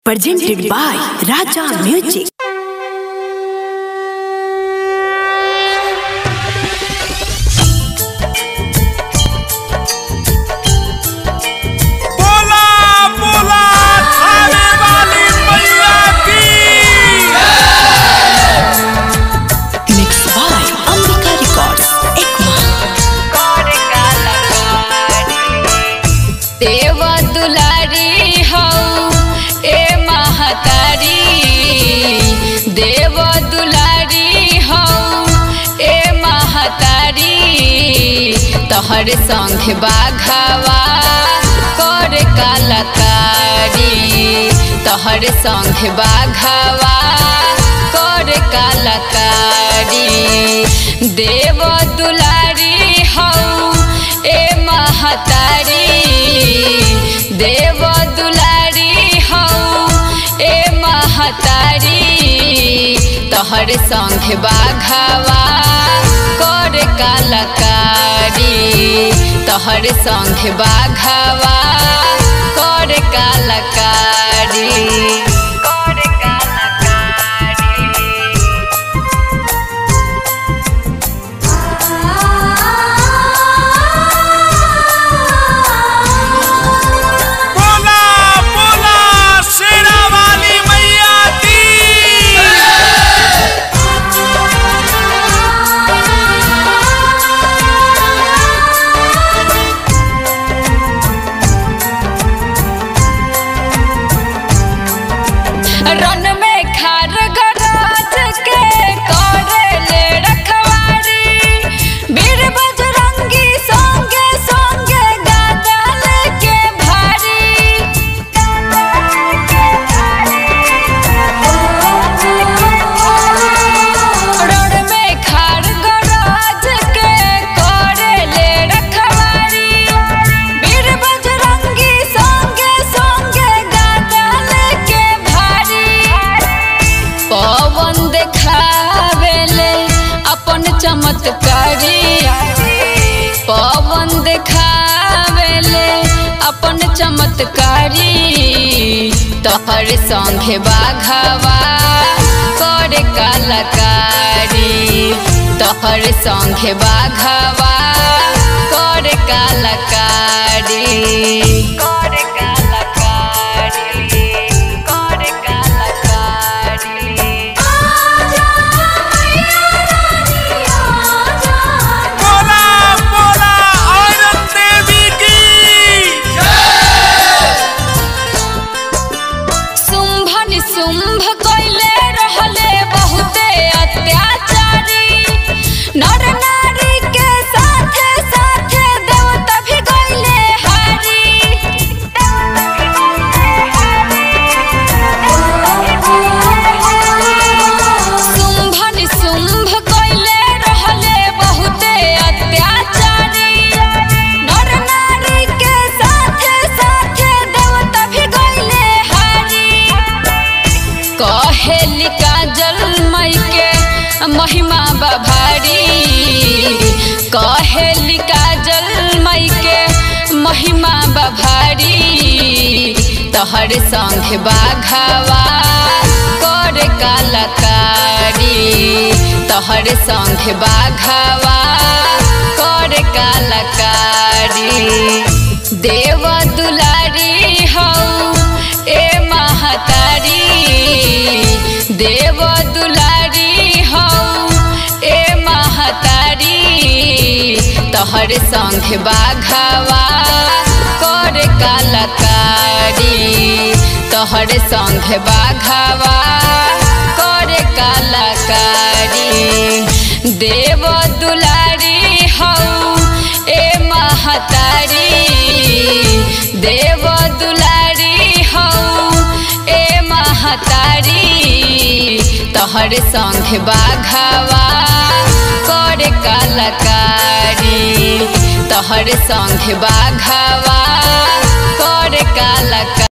Presented by Raja Music. देवा दुलारी हऊ ए महतारी, देवा दुलारी हऊ ए महतारी, तोहर संग बाघावा कर कलाकारी, तोहर संग बाघावा कर कलाकारी। देवा दुलारी हऊ ए महतारी, देव दुलारी हऊ ए महतारी, तोहर संग बाघावा कर कलाकारी, तोहर संग बाघावा कर कलाकारी। रन में खार गराज के करेले रखवारी, वीर बजरंगी संगे संगे गादल के भारी। रन में खार गराज के करेले रखवारी, वीर बजरंगी संगे संगे गादल के पवन देखावेले अपन चमत्कारी, पवन देखावेले अपन चमत्कारी, तोहर संगे बाघावा कर कलाकारी, तोहर संगे बाघावा कर कलाकारी। शुंभ कइले रहले बहुते अत्याचारी, नर नारी के साथे साथे देवता भी गइले हारी। शुंभ कइले रहले बहुते अत्याचारी, नर नारी के साथे साथे देवता भी गइले हारी। कहेली काजल मई के महिमा बभारी, कहेली काजल मई के महिमा बभारी, तोहर संग बाघावा कर कलाकारी, तोहर संग बाघावा कर कलाकारी। देव दुलारी हऊ ए महतारी, देव दुलारी हऊ ए महतारी, तोहर संग बाघावा कर कलाकारी, तोहर संग बाघावा कर कलाकारी। देव दुलारी हऊ ए महतारी, देव दुलारी हऊ ए महतारी, तोहर संग बाघावा कर कलाकारी, तोहर संग बाघावा कर कलाकारी।